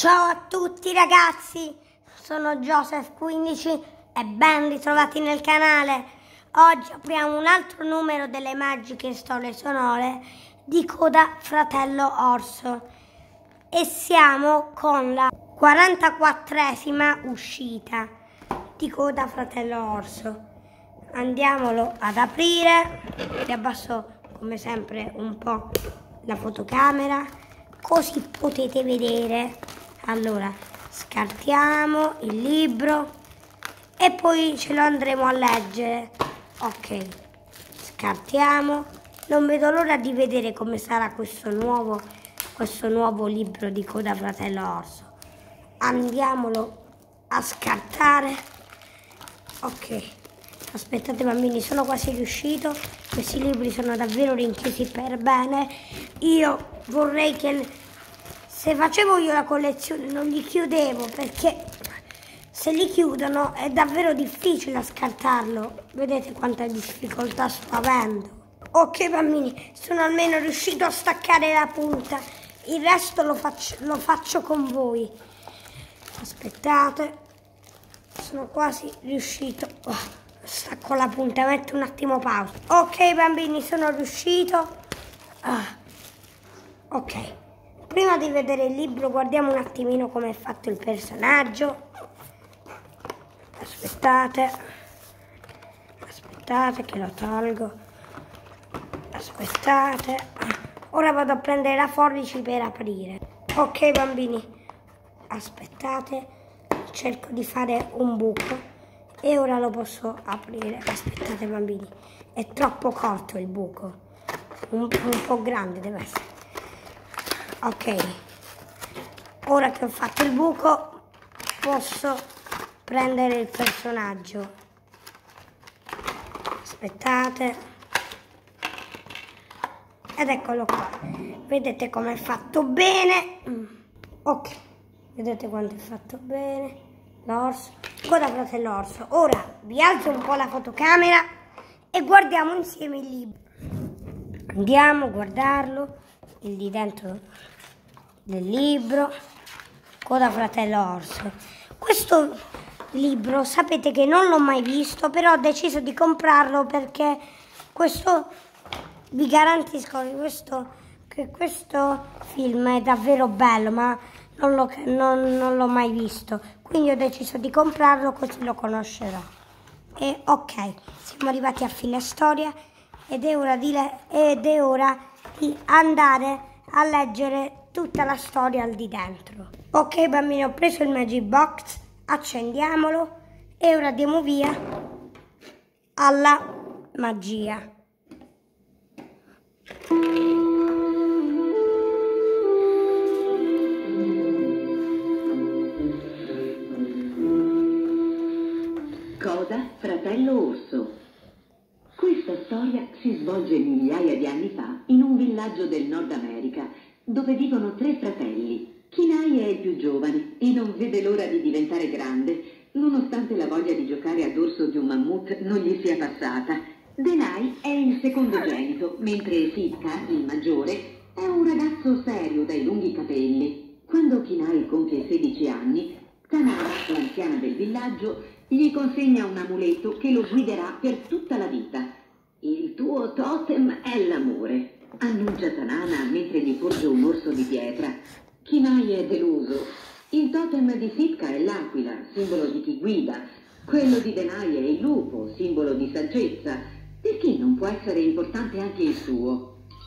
Ciao a tutti ragazzi, sono Joseph15 e ben ritrovati nel canale. Oggi apriamo un altro numero delle magiche storie sonore di Coda Fratello Orso e siamo con la 44esima uscita di Coda Fratello Orso. Andiamolo ad aprire, vi abbasso come sempre un po' la fotocamera così potete vedere. Allora scartiamo il libro e poi ce lo andremo a leggere. Ok, scartiamo. Non vedo l'ora di vedere come sarà questo nuovo libro di Coda Fratello Orso. Andiamolo a scartare. Ok, aspettate bambini, sono quasi riuscito. Questi libri sono davvero rinchiusi per bene. Io vorrei che se facevo io la collezione non li chiudevo, perché se li chiudono è davvero difficile a scartarlo. Vedete quanta difficoltà sto avendo. Ok bambini, sono almeno riuscito a staccare la punta. Il resto lo faccio con voi. Aspettate, sono quasi riuscito. Stacco la punta, metto un attimo pausa. Ok bambini, sono riuscito. Ok, prima di vedere il libro guardiamo un attimino come è fatto il personaggio. Aspettate che lo tolgo. Aspettate, ora vado a prendere la forbice per aprire. Ok bambini, aspettate, cerco di fare un buco e ora lo posso aprire. Aspettate bambini, è troppo corto il buco, un po' grande deve essere. Ok, ora che ho fatto il buco posso prendere il personaggio. Aspettate, ed eccolo qua. Vedete com'è fatto bene? Ok, vedete quanto è fatto bene l'orso. Coda Fratello Orso. Ora vi alzo un po' la fotocamera e guardiamo insieme il libro. Andiamo a guardarlo, il di dentro del libro. Coda Fratello Orso. Questo libro sapete che non l'ho mai visto, però ho deciso di comprarlo perché questo, vi garantisco che questo film è davvero bello, ma non l'ho mai visto, quindi ho deciso di comprarlo così lo conoscerò. E ok, siamo arrivati a fine storia ed è ora di andare a leggere tutta la storia al di dentro. Ok bambini, ho preso il Magic Box, accendiamolo e ora diamo via alla magia. Coda Fratello Orso. Questa storia si svolge migliaia di anni fa in un villaggio del Nord America dove vivono tre fratelli. Chinai è il più giovane e non vede l'ora di diventare grande, nonostante la voglia di giocare a dorso di un mammut non gli sia passata. Denai è il secondogenito, mentre Sitka, il maggiore, è un ragazzo serio dai lunghi capelli. Quando Chinai compie 16 anni, Tanara, l'anziana del villaggio, gli consegna un amuleto che lo guiderà per tutta la vita. Il tuo totem è l'amore, annuncia Tanana mentre gli porge un orso di pietra. Chinai è deluso. Il totem di Sitka è l'aquila, simbolo di chi guida. Quello di Denai è il lupo, simbolo di saggezza. Perché non può essere importante anche il suo?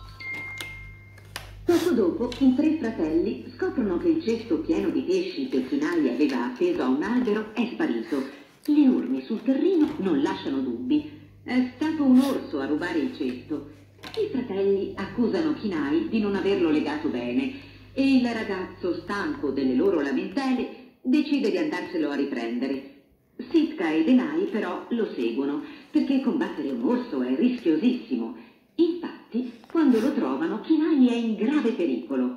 Poco dopo, i tre fratelli scoprono che il cesto pieno di pesci che Chinai aveva appeso a un albero è sparito. Le urne sul terreno non lasciano dubbi. È stato un orso a rubare il cesto. I fratelli accusano Chinai di non averlo legato bene e il ragazzo, stanco delle loro lamentele, decide di andarselo a riprendere. Sitka e Denai però lo seguono perché combattere un orso è rischiosissimo. Infatti, quando lo trovano, Chinai è in grave pericolo.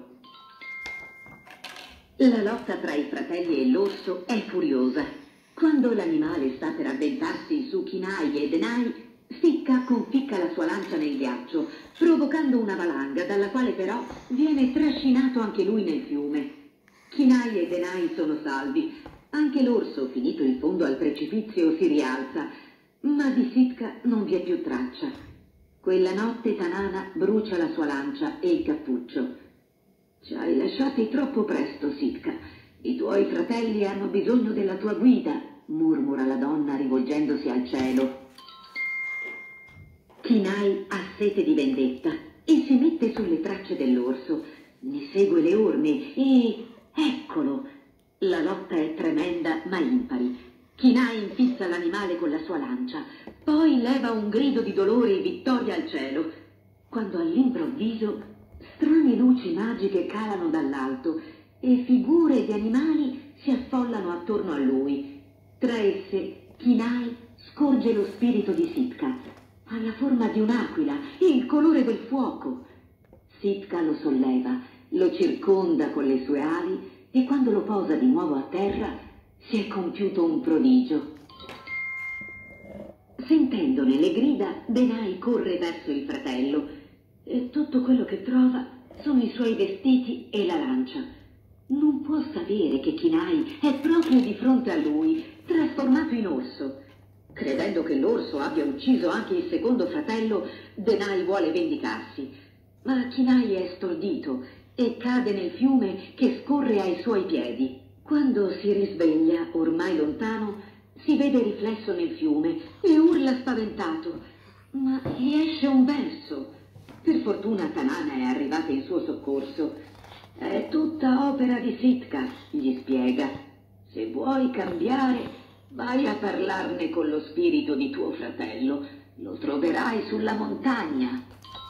La lotta tra i fratelli e l'orso è furiosa. Quando l'animale sta per avventarsi su Chinai e Denai, Sitka conficca la sua lancia nel ghiaccio, provocando una valanga dalla quale però viene trascinato anche lui nel fiume. Chinai e Kinai sono salvi. Anche l'orso, finito in fondo al precipizio, si rialza, ma di Sitka non vi è più traccia. Quella notte Tanana brucia la sua lancia e il cappuccio. Ci hai lasciati troppo presto, Sitka. I tuoi fratelli hanno bisogno della tua guida, mormora la donna rivolgendosi al cielo. Kinai ha sete di vendetta e si mette sulle tracce dell'orso. Ne segue le orme e... eccolo! La lotta è tremenda ma impari. Kinai infissa l'animale con la sua lancia, poi leva un grido di dolore e vittoria al cielo, quando all'improvviso strane luci magiche calano dall'alto e figure di animali si affollano attorno a lui. Tra esse Kinai scorge lo spirito di Sitka. Ha la forma di un'aquila e il colore del fuoco. Sitka lo solleva, lo circonda con le sue ali e quando lo posa di nuovo a terra si è compiuto un prodigio. Sentendone le grida, Denai corre verso il fratello e tutto quello che trova sono i suoi vestiti e la lancia. Non può sapere che Kinai è proprio di fronte a lui, trasformato in orso. Credendo che l'orso abbia ucciso anche il secondo fratello, Denai vuole vendicarsi. Ma Kinai è stordito e cade nel fiume che scorre ai suoi piedi. Quando si risveglia, ormai lontano, si vede riflesso nel fiume e urla spaventato. Ma gli esce un verso. Per fortuna Tanana è arrivata in suo soccorso. È tutta opera di Sitka, gli spiega. Se vuoi cambiare, vai a parlarne con lo spirito di tuo fratello. Lo troverai sulla montagna.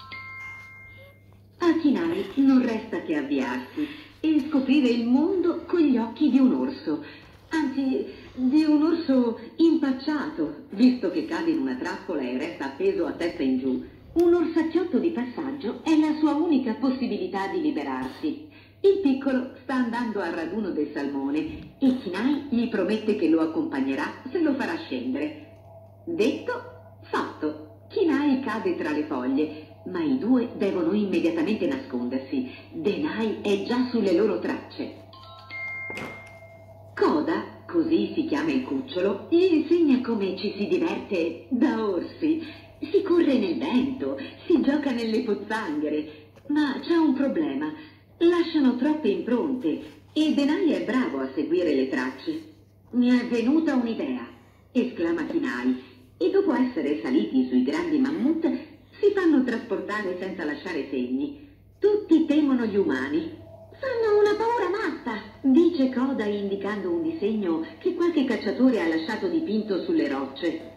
A Kinai non resta che avviarsi e scoprire il mondo con gli occhi di un orso. Anzi, di un orso impacciato, visto che cade in una trappola e resta appeso a testa in giù. Un orsacchiotto di passaggio è la sua unica possibilità di liberarsi. Il piccolo sta andando al raduno del salmone e Kinai gli promette che lo accompagnerà se lo farà scendere. Detto, fatto. Kinai cade tra le foglie, ma i due devono immediatamente nascondersi. Denai è già sulle loro tracce. Koda, così si chiama il cucciolo, gli insegna come ci si diverte da orsi. Si corre nel vento, si gioca nelle pozzanghere, ma c'è un problema. Lasciano troppe impronte e Denai è bravo a seguire le tracce. Mi è venuta un'idea, esclama Kinai, e dopo essere saliti sui grandi mammut si fanno trasportare senza lasciare segni. Tutti temono gli umani. Fanno una paura matta, dice Koda indicando un disegno che qualche cacciatore ha lasciato dipinto sulle rocce.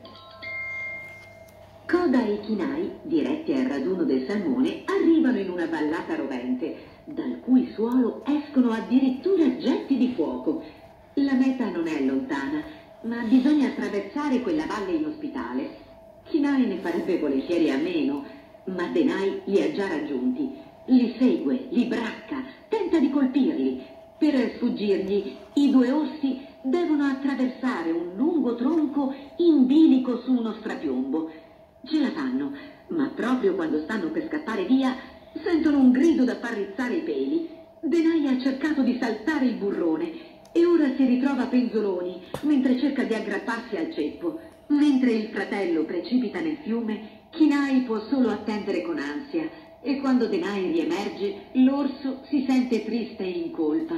Koda e Kinai, diretti al raduno del salmone, arrivano in una vallata rovente, dal cui suolo escono addirittura getti di fuoco. La meta non è lontana, ma bisogna attraversare quella valle inospitale. Kinai ne farebbe volentieri a meno, ma Denai li ha già raggiunti. Li segue, li bracca, tenta di colpirli. Per sfuggirgli, i due orsi devono attraversare un lungo tronco in bilico su uno strapiombo. Ce la fanno, ma proprio quando stanno per scappare via, sentono un grido da far rizzare i peli. Denai ha cercato di saltare il burrone e ora si ritrova penzoloni mentre cerca di aggrapparsi al ceppo. Mentre il fratello precipita nel fiume, Kinai può solo attendere con ansia e quando Denai riemerge, l'orso si sente triste e in colpa.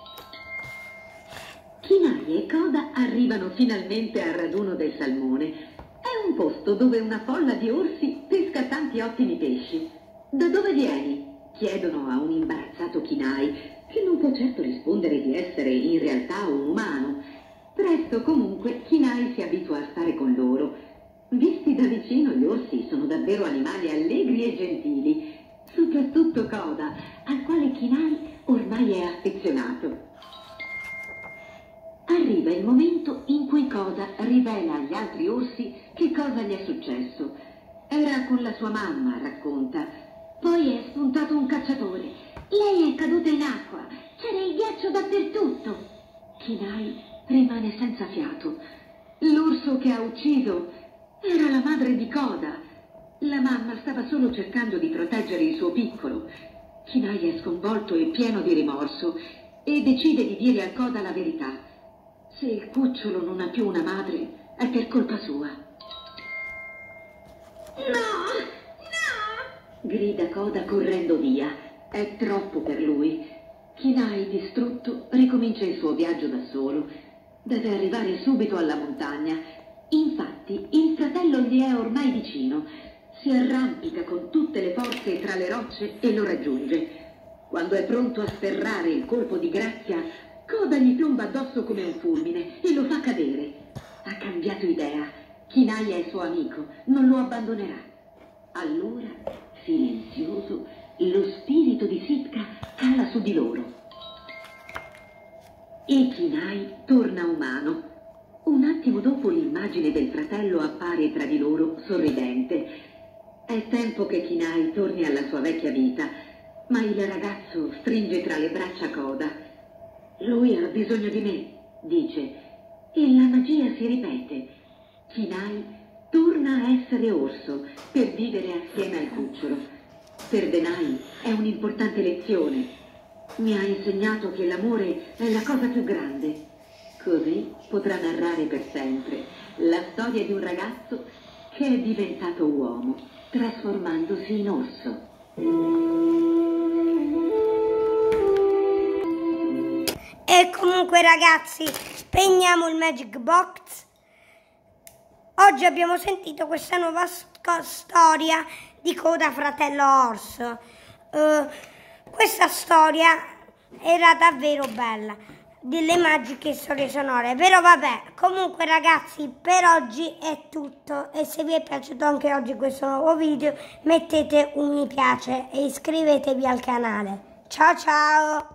Kinai e Koda arrivano finalmente al raduno del salmone. È un posto dove una folla di orsi pesca tanti ottimi pesci. Da dove vieni? Chiedono a un imbarazzato Kinai, che non può certo rispondere di essere in realtà un umano. Presto comunque Kinai si abitua a stare con loro. Visti da vicino gli orsi sono davvero animali allegri e gentili, soprattutto Koda, al quale Kinai ormai è affezionato. Arriva il momento in cui Koda rivela agli altri orsi che cosa gli è successo. Era con la sua mamma, racconta. Poi è spuntato un cacciatore. Lei è caduta in acqua. C'era il ghiaccio dappertutto. Kinai rimane senza fiato. L'orso che ha ucciso era la madre di Koda. La mamma stava solo cercando di proteggere il suo piccolo. Kinai è sconvolto e pieno di rimorso e decide di dire a Coda la verità. Se il cucciolo non ha più una madre, è per colpa sua. No, no! Grida Coda correndo via. È troppo per lui. Kinai, distrutto, ricomincia il suo viaggio da solo. Deve arrivare subito alla montagna. Infatti, il fratello gli è ormai vicino. Si arrampica con tutte le forze tra le rocce e lo raggiunge. Quando è pronto a sferrare il colpo di grazia, Coda gli piomba addosso come un fulmine e lo fa cadere. Ha cambiato idea. Kinai è suo amico, non lo abbandonerà. Allora, silenzioso, lo spirito di Sitka cala su di loro. E Kinai torna umano. Un attimo dopo l'immagine del fratello appare tra di loro sorridente. È tempo che Kinai torni alla sua vecchia vita, ma il ragazzo stringe tra le braccia Coda. Lui ha bisogno di me, dice, e la magia si ripete. Kinai torna a essere orso per vivere assieme al cucciolo. Per Denai è un'importante lezione. Mi ha insegnato che l'amore è la cosa più grande. Così potrà narrare per sempre la storia di un ragazzo che è diventato uomo, trasformandosi in orso. E comunque ragazzi, spegniamo il Magic Box. Oggi abbiamo sentito questa nuova storia di Coda fratello orso. Questa storia era davvero bella, delle magiche storie sonore, però vabbè, comunque ragazzi, per oggi è tutto, e se vi è piaciuto anche oggi questo nuovo video mettete un mi piace e iscrivetevi al canale. Ciao ciao!